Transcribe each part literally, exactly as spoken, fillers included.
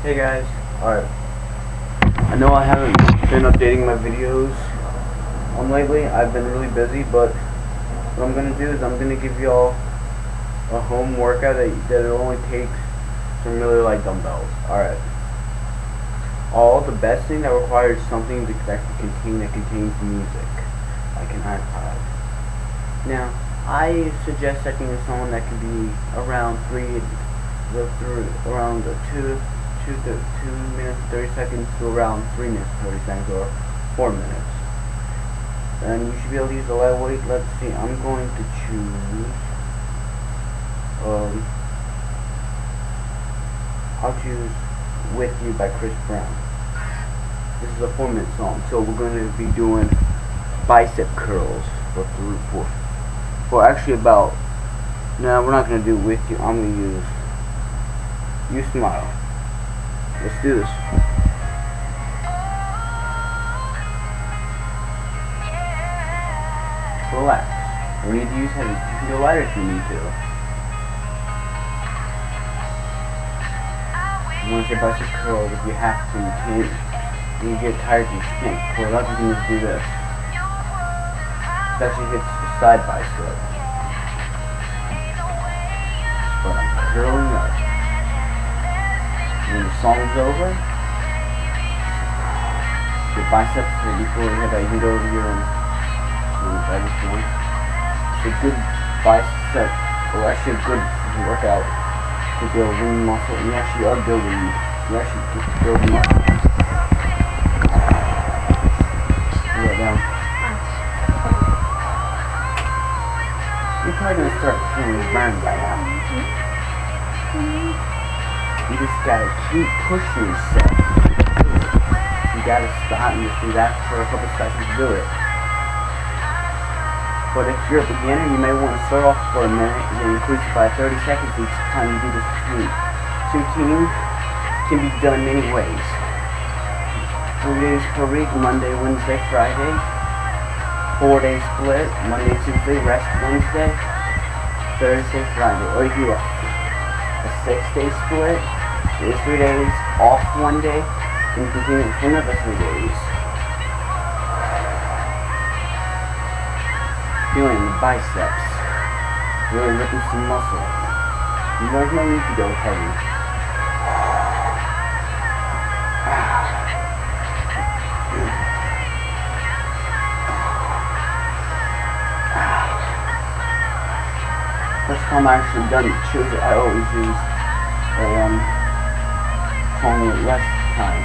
Hey guys, alright. I know I haven't been updating my videos on lately. I've been really busy, but what I'm gonna do is I'm gonna give y'all a home workout that that it only takes some really light dumbbells. Alright. All the best thing that requires something to, that can contain that contains music, like an iPod. Now, I suggest setting a song that can be around three, the three, around the two, two, to two minutes thirty seconds to around three minutes thirty seconds or four minutes. And you should be able to use the lightweight. Let's see. I'm going to choose. Um, I'll choose "With You" by Chris Brown. This is a four-minute song, so we're going to be doing bicep curls for three, four. Well, actually about, no, we're not going to do "With You." I'm going to use "You Smile." Let's do this. Relax. We need to use heavy. You can go lighter if you need to. You want to say bicep curls if you have to. You can't. When you get tired, you can't pull it up. You can just do this. This actually hits the side bicep. But I'm curling up. When the song's over, your biceps are equal. You have that. You can go over your um, right one. It's a good bicep, or actually a good workout to build lean muscle. And you actually are building. You actually build muscle. Put down. You're probably gonna start feeling burned by now. You just gotta keep pushing yourself. You gotta stop and just do that for a couple seconds to do it. But if you're a beginner, you may want to start off for a minute and then increase it by thirty seconds each time you do this routine. This routine can be done many ways. Three days per week: Monday, Wednesday, Friday. Four days split: Monday, Tuesday, rest Wednesday, Thursday, Friday. Or you do a, a six day split. There's three days off one day, and you continue for another three days. Feeling the biceps, really ripping some muscle. There's no need to go heavy. First time I actually done choose it, I always use a um song with less time.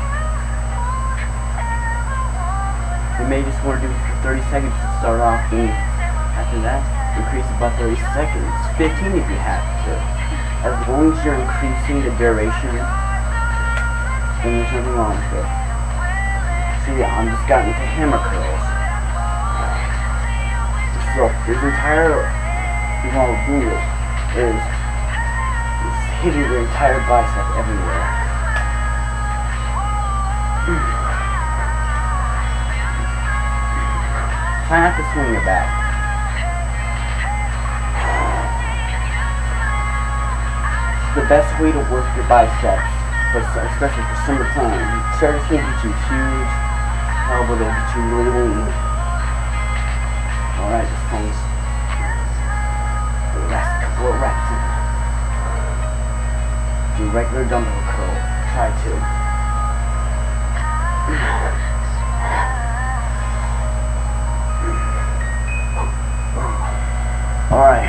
You may just want to do it for thirty seconds to start off, and after that, increase it by thirty seconds. fifteen if you have to. As long as you're increasing the duration, then there's nothing wrong with it. So yeah, I'm just got into hammer curls. So this entire small do is, is hitting the entire bicep everywhere. Try not to swing your back. It's the best way to work your biceps, but especially for summertime. Shirts will get you huge, elbow will get you really lean. Alright, this one's the last couple of reps in. Do regular dumbbell curl. Try to. Alright.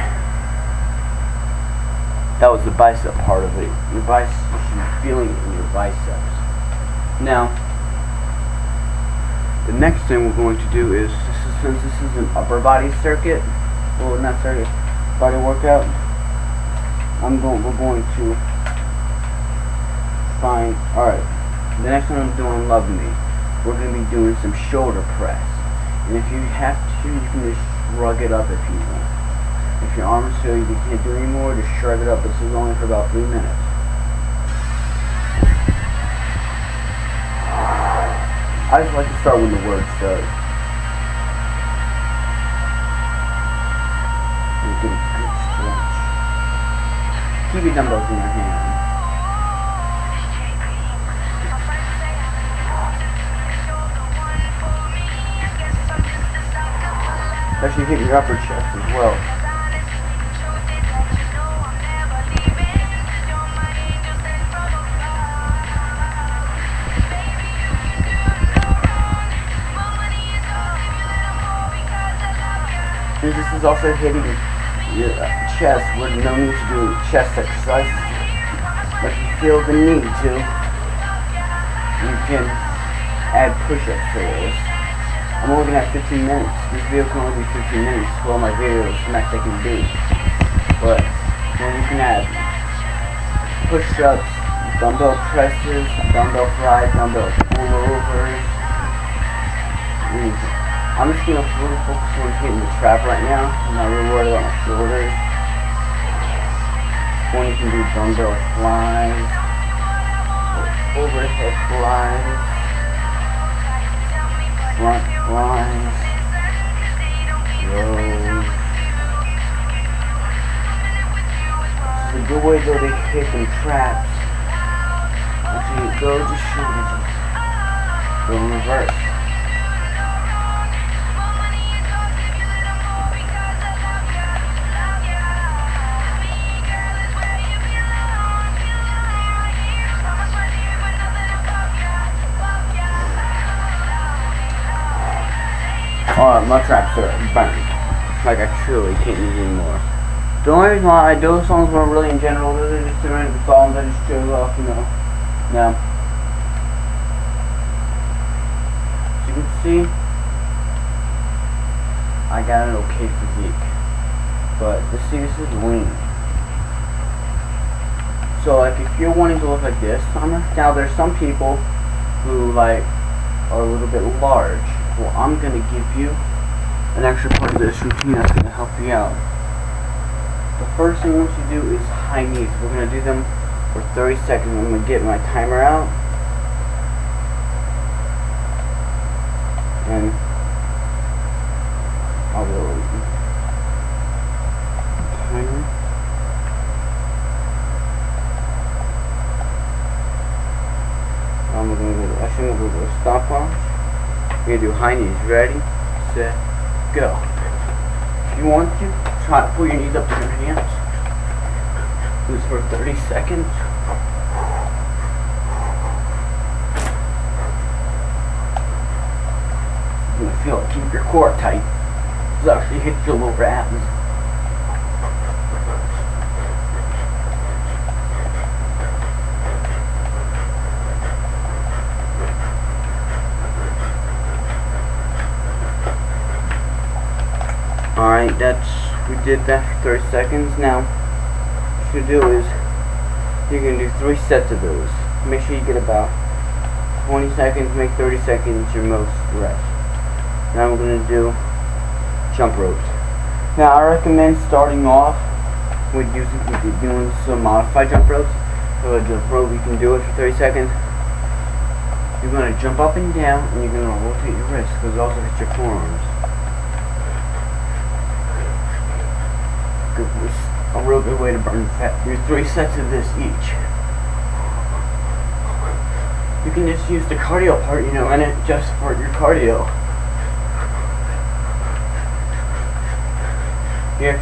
That was the bicep part of it. Your biceps, you should be feeling it in your biceps. Now, the next thing we're going to do is, this is since this is an upper body circuit, well not circuit, body workout, I'm going, we're going to find, alright, the next one I'm doing, Love Me. We're going to be doing some shoulder press. And if you have to, you can just shrug it up if you want. If your arms feel you can't do anymore, just shrug it up. This is only for about three minutes. I just like to start when the word starts. And get a good stretch. Keep your dumbbells in your hand. That should hit your upper chest as well. And this is also hitting your chest with no need to do chest exercises. But if you feel the need to, you can add push-ups to this. I'm only gonna have fifteen minutes. This video can only be fifteen minutes for all my videos max I can do. But then you can add push-ups, dumbbell presses, dumbbell flies, dumbbell pullovers. I'm just gonna fully focus on hitting the trap right now. I'm not really worried about my shoulders. When you can do dumbbell flies, overhead flies, front flies, rows. This is a good way though to hit them traps. After you go, just shoulders. Go in reverse. Oh, my traps are burned. Like I truly can't use anymore. The only reason why I do songs were really in general, those are just the random songs I just chose off, you know. Now, as you can see, I got an okay physique. But to see, this is lean. So like if you're wanting to look like this, now there's some people who like are a little bit large. Well, I'm going to give you an extra part of this routine that's going to help you out. The first thing I want you to do is high knees. We're going to do them for thirty seconds. I'm going to get my timer out. And I'll go timer. I'm going to go, actually I'm going to go to a stopwatch. We're going to do high knees. Ready, set, go. If you want to, try to pull your knees up to your hands. Do this for thirty seconds. You're going to feel it. Keep your core tight. This actually hits your lower abs. Alright, that's, we did that for thirty seconds. Now, what you should do is, you're going to do three sets of those. Make sure you get about twenty seconds, make thirty seconds your most rest. Now we're going to do jump ropes. Now I recommend starting off with using, with doing some modified jump ropes. So a jump rope, you can do it for thirty seconds. You're going to jump up and down, and you're going to rotate your wrists, because it also hits your forearms. A real good way to burn fat. Do three sets of this each. You can just use the cardio part, you know, and it just for your cardio. Here.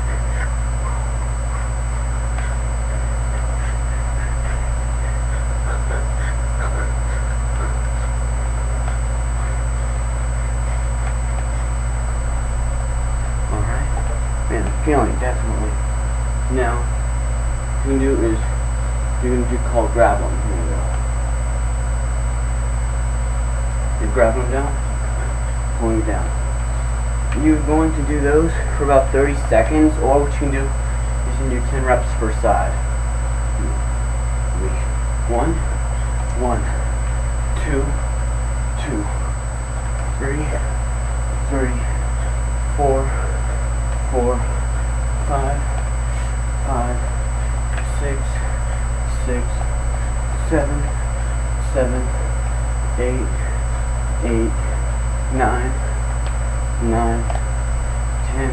Alright. Man, I'm feeling it, definitely. Now, what you can do is, you're going to do called grab them. Here we go. You grab them down, pulling it down. You're going to do those for about thirty seconds, or what you can do is you can do ten reps per side. One, one, two, two, three, three, four, four, five, five, six, six, seven, seven, eight, eight, nine, nine, ten.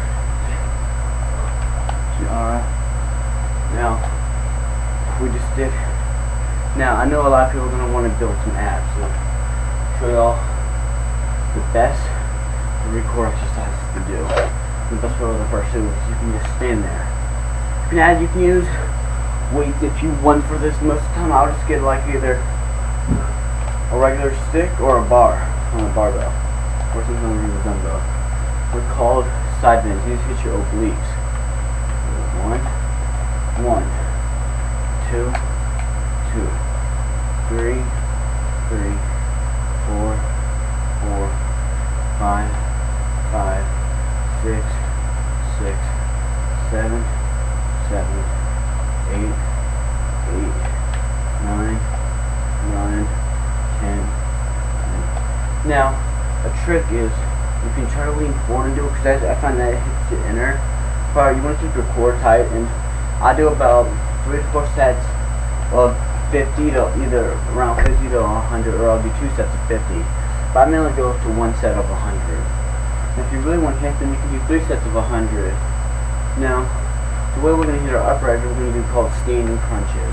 Alright. Now, we just did. Now, I know a lot of people are going to want to build some abs, so show y'all the best three core exercises. to do. The best way with the first two is you can just stand there. You can add, you can use weights if you want for this. Most of the time I'll just get like either a regular stick or a bar on a barbell. Or sometimes we use a dumbbell. They're called side bends. You just hit your obliques. One, one, two, two, three, three, four, four, five, five, six, six, seven, seven, eight, eight, nine, nine, ten, ten. Now, a trick is you can try to lean forward and do it, because I, I find that it hits the inner part. You want to keep your core tight, and I do about three to four sets of fifty to either around fifty to one hundred, or I'll do two sets of fifty. But I mainly go to one set of one hundred. If you really want to hit them, you can do three sets of one hundred. Now, the way we're going to hit our upper edge, we're going to do called standing crunches.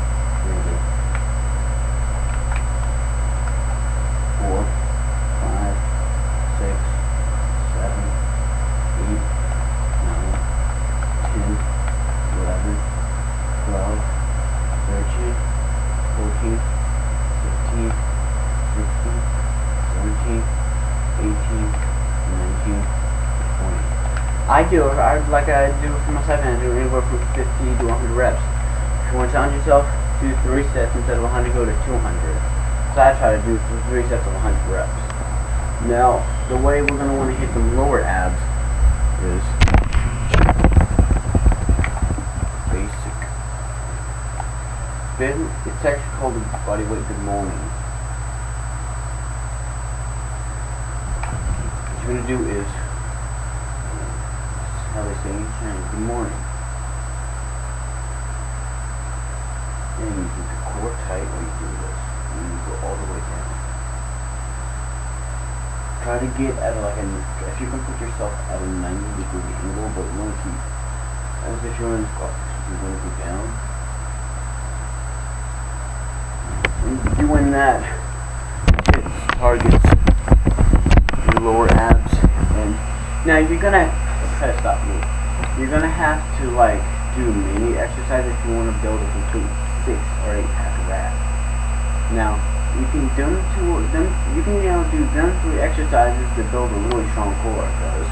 Four, five, six, seven, eight, nine, ten, eleven, twelve, thirteen, fourteen, fifteen, sixteen, seventeen, eighteen, nineteen, twenty. I do, I, like I do for my side band, I do anywhere from fifty to one hundred reps. If you want to challenge yourself, do three sets instead of one hundred, go to two hundred. So I try to do three sets of one hundred reps. Now, the way we're going to want to hit the lower abs is basic. Then, it's actually called the body weight good morning. What you're going to do is, how they say each time, good morning. And you keep your core tight while you do this. And you go all the way down. Try to get at like a, if you can put yourself at a ninety degree angle, but you want to keep, as if you're in squat, you're going to go down. And doing that, it targets your lower abs. And now you're going to, try to stop me. You're gonna have to like do mini exercise if you want to build a complete six or eight pack of that. Now you can do them two, them you can you know do them three exercises to build a really strong core. Cause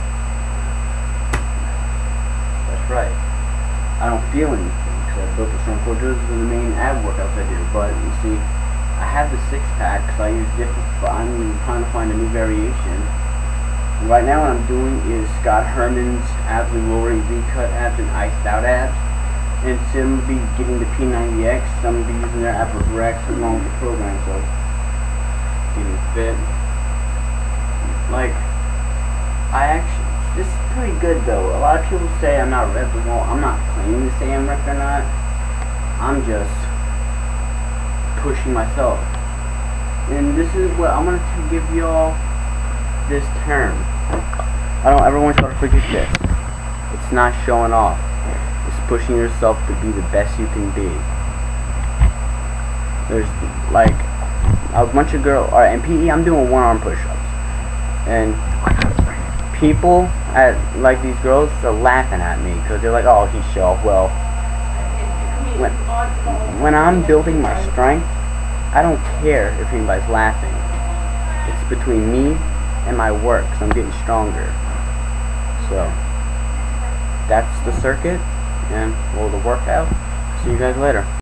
that's right. I don't feel anything because I built a strong core. Those are the main ab workouts I do. But you see, I have the six pack because I use different. But I'm trying to find a new variation. Right now what I'm doing is Scott Herman's abs and lower V-cut abs and iced out abs. And some will be getting the P ninety X, some will be using their Apple Rex along with the program, so getting fit. Like, I actually, this is pretty good though. A lot of people say I'm not ripped. Well, I'm not claiming to say I'm ripped or not. I'm just pushing myself. And this is what I'm going to give y'all this term. I don't ever want y'all to forget this. It's not showing off. It's pushing yourself to be the best you can be. There's like a bunch of girls. Alright, in P E I'm doing one arm push-ups. And people at like these girls are laughing at me because they're like, oh, he's show off. Well, when, when I'm building my strength, I don't care if anybody's laughing. It's between me and my work, so I'm getting stronger. So that's the circuit and well, the workout. See you guys later.